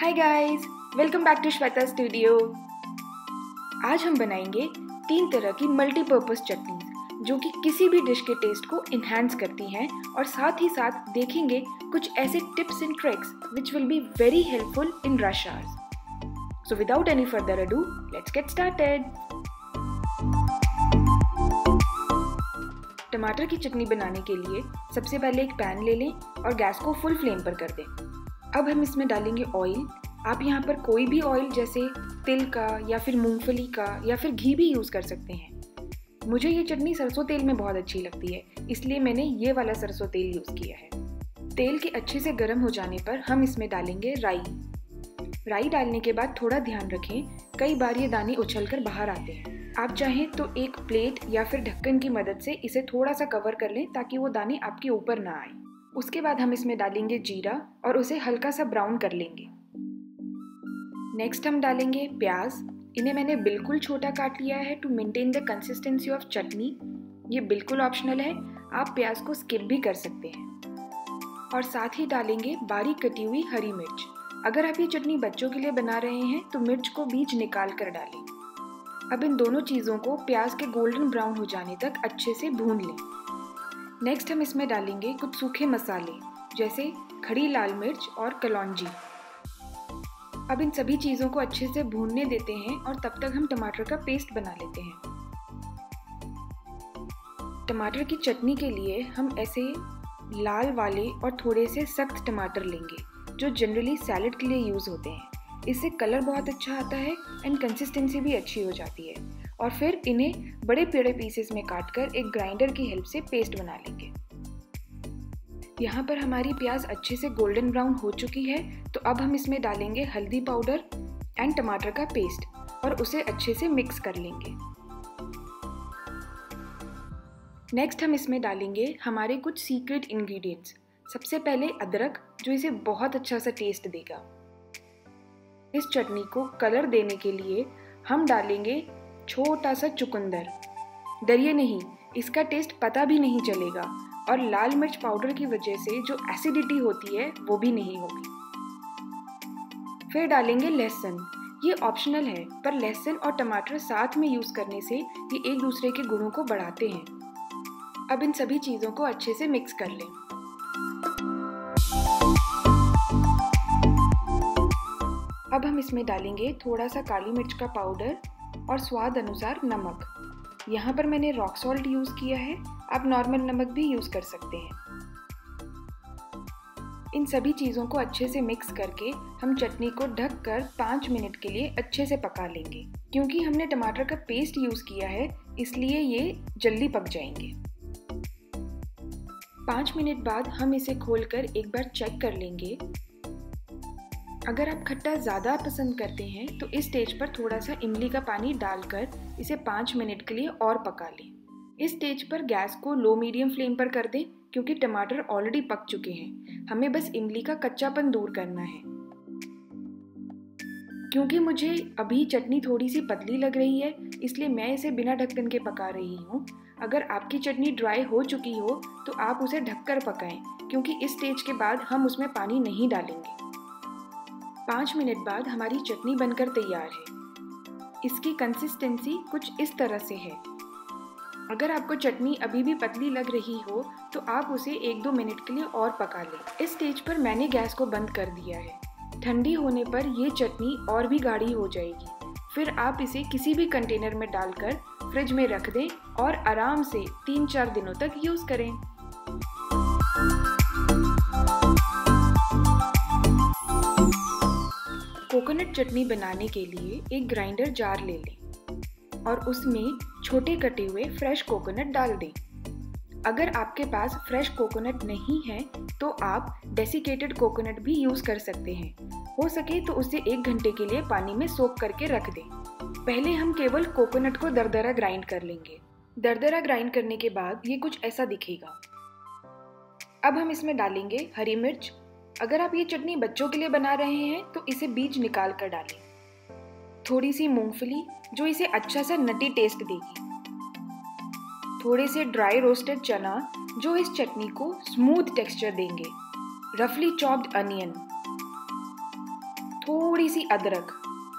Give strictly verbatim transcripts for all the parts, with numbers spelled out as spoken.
Hi guys, welcome back to Shweta studio. आज हम बनाएंगे तीन तरह की मल्टीपर्पज़ चटनीज जो कि किसी भी डिश के टेस्ट को इन्हांस करती हैं और साथ ही साथ देखेंगे कुछ ऐसे tips and tricks which will be very helpful in rush hours. So without any further ado, let's get started. टमाटर की चटनी बनाने के लिए सबसे पहले एक पैन ले लें और गैस को फुल फ्लेम पर कर दें। अब हम इसमें डालेंगे ऑयल। आप यहाँ पर कोई भी ऑयल जैसे तिल का या फिर मूंगफली का या फिर घी भी यूज़ कर सकते हैं। मुझे ये चटनी सरसों तेल में बहुत अच्छी लगती है, इसलिए मैंने ये वाला सरसों तेल यूज़ किया है। तेल के अच्छे से गर्म हो जाने पर हम इसमें डालेंगे राई। राई डालने के बाद थोड़ा ध्यान रखें, कई बार ये दाने उछल कर बाहर आते हैं। आप चाहें तो एक प्लेट या फिर ढक्कन की मदद से इसे थोड़ा सा कवर कर लें ताकि वो दाने आपके ऊपर ना आए। उसके बाद हम इसमें डालेंगे जीरा और उसे हल्का सा ब्राउन कर लेंगे। नेक्स्ट हम डालेंगे प्याज। इन्हें मैंने बिल्कुल छोटा काट लिया है to maintain the consistency of chutney. ये बिल्कुल ऑप्शनल है, आप प्याज को स्किप भी कर सकते हैं। और साथ ही डालेंगे बारीक कटी हुई हरी मिर्च। अगर आप ये चटनी बच्चों के लिए बना रहे हैं तो मिर्च को बीज निकाल कर डालें। अब इन दोनों चीज़ों को प्याज के गोल्डन ब्राउन हो जाने तक अच्छे से भून लें। नेक्स्ट हम इसमें डालेंगे कुछ सूखे मसाले जैसे खड़ी लाल मिर्च और कलौंजी। अब इन सभी चीज़ों को अच्छे से भूनने देते हैं और तब तक हम टमाटर का पेस्ट बना लेते हैं। टमाटर की चटनी के लिए हम ऐसे लाल वाले और थोड़े से सख्त टमाटर लेंगे जो जनरली सैलेड के लिए यूज़ होते हैं। इससे कलर बहुत अच्छा आता है एंड कंसिस्टेंसी भी अच्छी हो जाती है। और फिर इन्हें बड़े पेड़े पीसेस में काटकर एक ग्राइंडर की हेल्प से पेस्ट बना लेंगे। यहाँ पर हमारी प्याज अच्छे से गोल्डन ब्राउन हो चुकी है, तो अब हम इसमें डालेंगे हल्दी पाउडर एंड टमाटर का पेस्ट और उसे अच्छे से मिक्स कर लेंगे। नेक्स्ट हम इसमें डालेंगे हमारे कुछ सीक्रेट इंग्रेडिएंट्स। सबसे पहले अदरक, जो इसे बहुत अच्छा सा टेस्ट देगा। इस चटनी को कलर देने के लिए हम डालेंगे छोटा सा चुकंदर। डरिए नहीं, इसका टेस्ट पता भी नहीं चलेगा और लाल मिर्च पाउडर की वजह से जो एसिडिटी होती है वो भी नहीं होगी। फिर डालेंगे लहसुन। ये ऑप्शनल है, पर लहसुन और टमाटर साथ में यूज करने से ये एक दूसरे के गुणों को बढ़ाते हैं। अब इन सभी चीजों को अच्छे से मिक्स कर लें। अब हम इसमें डालेंगे थोड़ा सा काली मिर्च का पाउडर और स्वाद अनुसार नमक। यहाँ पर मैंने रॉक सॉल्ट यूज़ किया है, आप नॉर्मल नमक भी यूज़ कर सकते हैं। इन सभी चीज़ों को अच्छे से मिक्स करके हम चटनी को ढक कर पाँच मिनट के लिए अच्छे से पका लेंगे। क्योंकि हमने टमाटर का पेस्ट यूज़ किया है, इसलिए ये जल्दी पक जाएंगे। पाँच मिनट बाद हम इसे खोलकर एक बार चेक कर लेंगे। अगर आप खट्टा ज़्यादा पसंद करते हैं तो इस स्टेज पर थोड़ा सा इमली का पानी डालकर इसे पाँच मिनट के लिए और पका लें। इस स्टेज पर गैस को लो मीडियम फ्लेम पर कर दें क्योंकि टमाटर ऑलरेडी पक चुके हैं। हमें बस इमली का कच्चापन दूर करना है। क्योंकि मुझे अभी चटनी थोड़ी सी पतली लग रही है, इसलिए मैं इसे बिना ढक्कन के पका रही हूँ। अगर आपकी चटनी ड्राई हो चुकी हो तो आप उसे ढककर पकाएं, क्योंकि इस स्टेज के बाद हम उसमें पानी नहीं डालेंगे। पाँच मिनट बाद हमारी चटनी बनकर तैयार है। इसकी कंसिस्टेंसी कुछ इस तरह से है। अगर आपको चटनी अभी भी पतली लग रही हो तो आप उसे एक दो मिनट के लिए और पका लें। इस स्टेज पर मैंने गैस को बंद कर दिया है। ठंडी होने पर ये चटनी और भी गाढ़ी हो जाएगी। फिर आप इसे किसी भी कंटेनर में डालकर फ्रिज में रख दें और आराम से तीन चार दिनों तक यूज़ करें। कोकोनट चटनी बनाने के लिए एक ग्राइंडर जार ले लें और उसमें छोटे कटे हुए फ्रेश कोकोनट डाल दें। अगर आपके पास फ्रेश कोकोनट नहीं है तो आप डेसिकेटेड कोकोनट भी यूज़ कर सकते हैं। हो सके तो उसे एक घंटे के लिए पानी में सोक करके रख दें। पहले हम केवल कोकोनट को दरदरा ग्राइंड कर लेंगे। दरदरा ग्राइंड करने के बाद ये कुछ ऐसा दिखेगा। अब हम इसमें डालेंगे हरी मिर्च। अगर आप ये चटनी बच्चों के लिए बना रहे हैं तो इसे बीज निकाल कर डालें। थोड़ी सी मूंगफली जो इसे अच्छा सा नटी टेस्ट देगी। थोड़े से ड्राई रोस्टेड चना जो इस चटनी को स्मूथ टेक्सचर देंगे। रफली चॉप्ड अनियन, थोड़ी सी अदरक,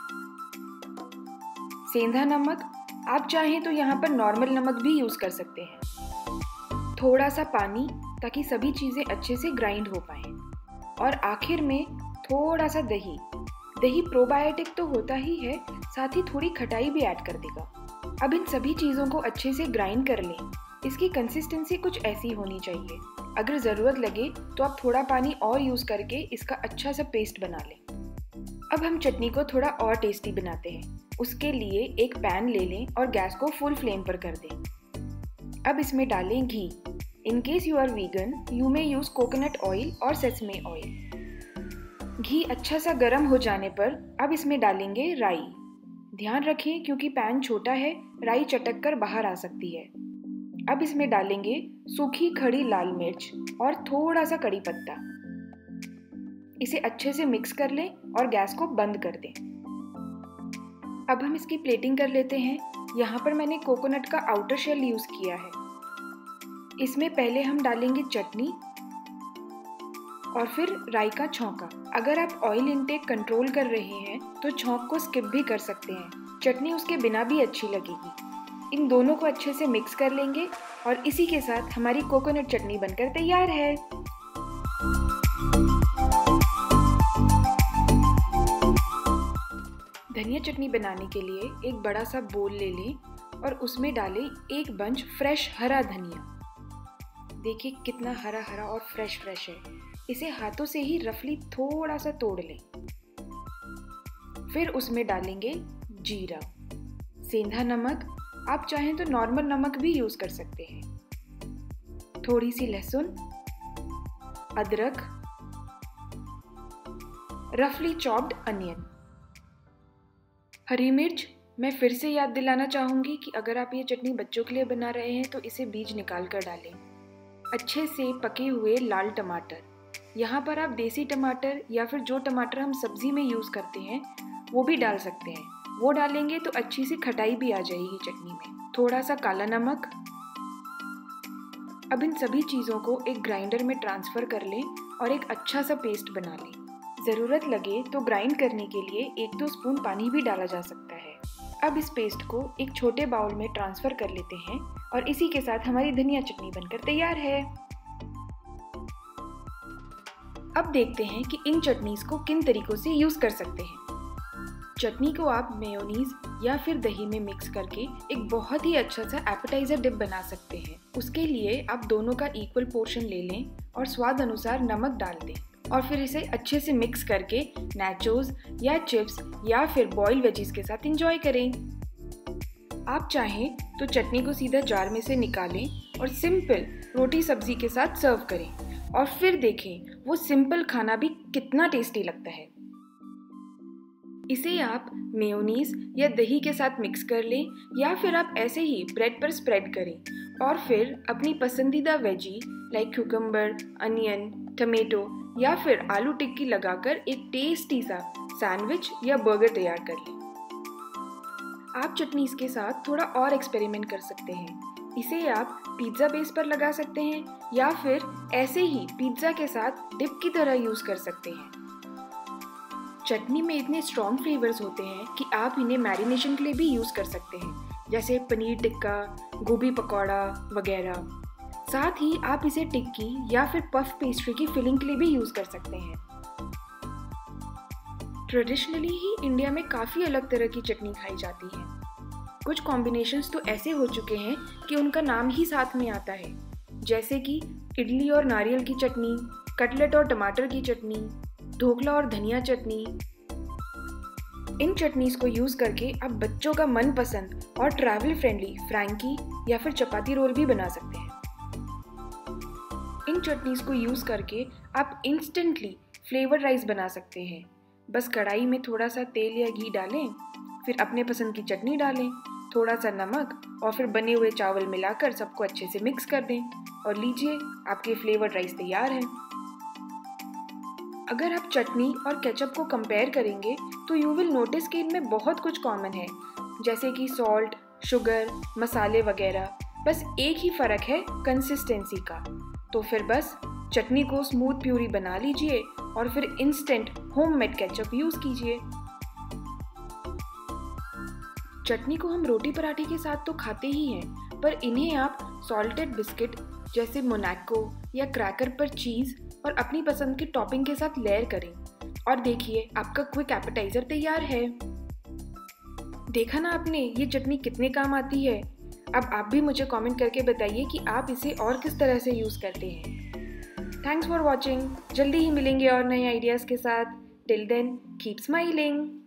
सेंधा नमक, आप चाहें तो यहाँ पर नॉर्मल नमक भी यूज़ कर सकते हैं, थोड़ा सा पानी ताकि सभी चीज़ें अच्छे से ग्राइंड हो पाएं, और आखिर में थोड़ा सा दही। दही प्रोबायोटिक तो होता ही है, साथ ही थोड़ी खटाई भी ऐड कर देगा। अब इन सभी चीज़ों को अच्छे से ग्राइंड कर लें। इसकी कंसिस्टेंसी कुछ ऐसी होनी चाहिए। अगर ज़रूरत लगे तो आप थोड़ा पानी और यूज़ करके इसका अच्छा सा पेस्ट बना लें। अब हम चटनी को थोड़ा और टेस्टी बनाते हैं। उसके लिए एक पैन ले लें और गैस को फुल फ्लेम पर कर दें। अब इसमें डालें घी। In case you are vegan, you may use coconut oil और सेसमे ऑयल। घी अच्छा सा गर्म हो जाने पर अब इसमें डालेंगे राई। ध्यान रखें क्योंकि पैन छोटा है, राई चटक कर बाहर आ सकती है। अब इसमें डालेंगे सूखी खड़ी लाल मिर्च और थोड़ा सा कड़ी पत्ता। इसे अच्छे से मिक्स कर लें और गैस को बंद कर दें। अब हम इसकी प्लेटिंग कर लेते हैं। यहाँ पर मैंने कोकोनट का आउटर शेल यूज़ किया है। इसमें पहले हम डालेंगे चटनी और फिर राई का छौंका। अगर आप ऑयल इनटेक कंट्रोल कर रहे हैं तो छौंक को स्किप भी कर सकते हैं, चटनी उसके बिना भी अच्छी लगेगी। इन दोनों को अच्छे से मिक्स कर लेंगे और इसी के साथ हमारी कोकोनट चटनी बनकर तैयार है। धनिया चटनी बनाने के लिए एक बड़ा सा बोल ले लें और उसमें डालें एक बंच फ्रेश हरा धनिया। देखिए कितना हरा हरा और फ्रेश फ्रेश है। इसे हाथों से ही रफली थोड़ा सा तोड़ लें। फिर उसमें डालेंगे जीरा, सेंधा नमक, आप चाहें तो नॉर्मल नमक भी यूज कर सकते हैं, थोड़ी सी लहसुन, अदरक, रफली चॉप्ड अनियन, हरी मिर्च। मैं फिर से याद दिलाना चाहूंगी कि अगर आप ये चटनी बच्चों के लिए बना रहे हैं तो इसे बीज निकाल कर डालें। अच्छे से पके हुए लाल टमाटर, यहाँ पर आप देसी टमाटर या फिर जो टमाटर हम सब्जी में यूज़ करते हैं वो भी डाल सकते हैं। वो डालेंगे तो अच्छी सी खटाई भी आ जाएगी चटनी में। थोड़ा सा काला नमक। अब इन सभी चीज़ों को एक ग्राइंडर में ट्रांसफ़र कर लें और एक अच्छा सा पेस्ट बना लें। ज़रूरत लगे तो ग्राइंड करने के लिए एक दो स्पून पानी भी डाला जा सकता है। अब इस पेस्ट को एक छोटे बाउल में ट्रांसफ़र कर लेते हैं और इसी के साथ हमारी धनिया चटनी बनकर तैयार है। अब देखते हैं कि इन चटनीज़ को किन तरीकों से यूज़ कर सकते हैं। चटनी को आप मेयोनीज या फिर दही में मिक्स करके एक बहुत ही अच्छा सा एपेटाइजर डिप बना सकते हैं। उसके लिए आप दोनों का इक्वल पोर्शन ले लें और स्वाद अनुसार नमक डाल दें और फिर इसे अच्छे से मिक्स करके नाचोस या चिप्स या फिर बॉइल्ड वेजीज के साथ एंजॉय करें। आप चाहें तो चटनी को सीधा जार में से निकालें और सिंपल रोटी सब्जी के साथ सर्व करें और फिर देखें वो सिंपल खाना भी कितना टेस्टी लगता है। इसे आप मेयोनीज या दही के साथ मिक्स कर लें या फिर आप ऐसे ही ब्रेड पर स्प्रेड करें और फिर अपनी पसंदीदा veggie like cucumber, onion, tomato या फिर आलू टिक्की लगाकर एक टेस्टी सा सैंडविच या बर्गर तैयार कर लें। आप चटनीज के साथ थोड़ा और एक्सपेरिमेंट कर सकते हैं। इसे आप पिज्ज़ा बेस पर लगा सकते हैं या फिर ऐसे ही पिज्ज़ा के साथ डिप की तरह यूज़ कर सकते हैं। चटनी में इतने स्ट्रॉन्ग फ्लेवर्स होते हैं कि आप इन्हें मैरिनेशन के लिए भी यूज़ कर सकते हैं, जैसे पनीर टिक्का, गोभी पकौड़ा वगैरह। साथ ही आप इसे टिक्की या फिर पफ पेस्ट्री की फिलिंग के लिए भी यूज़ कर सकते हैं। ट्रेडिशनली ही इंडिया में काफ़ी अलग तरह की चटनी खाई जाती है। कुछ कॉम्बिनेशंस तो ऐसे हो चुके हैं कि उनका नाम ही साथ में आता है, जैसे कि इडली और नारियल की चटनी, कटलेट और टमाटर की चटनी, ढोकला और धनिया चटनी। इन चटनीज को यूज करके आप बच्चों का मनपसंद और ट्रैवल फ्रेंडली फ्रैंकी या फिर चपाती रोल भी बना सकते हैं। इन चटनीज को यूज करके आप इंस्टेंटली फ्लेवर्ड राइस बना सकते हैं। बस कढ़ाई में थोड़ा सा तेल या घी डालें, फिर अपने पसंद की चटनी डालें, थोड़ा सा नमक और फिर बने हुए चावल मिलाकर सबको अच्छे से मिक्स कर दें और लीजिए आपके फ्लेवर्ड राइस तैयार हैं। अगर आप चटनी और केचप को कंपेयर करेंगे तो यू विल नोटिस कि इनमें बहुत कुछ कॉमन है, जैसे कि सॉल्ट, शुगर, मसाले वगैरह। बस एक ही फ़र्क है कंसिस्टेंसी का। तो फिर बस चटनी को स्मूथ प्यूरी बना लीजिए और फिर इंस्टेंट होममेड केचप यूज़ कीजिए। चटनी को हम रोटी पराठे के साथ तो खाते ही हैं, पर इन्हें आप सॉल्टेड बिस्किट जैसे मोनाको या क्रैकर पर चीज़ और अपनी पसंद की टॉपिंग के साथ लेयर करें और देखिए आपका क्विक एपेटाइजर तैयार है। देखा ना आपने, ये चटनी कितने काम आती है। अब आप भी मुझे कमेंट करके बताइए कि आप इसे और किस तरह से यूज़ करते हैं। Thanks for watching. जल्दी ही मिलेंगे और नए आइडियाज़ के साथ। Till then keep smiling.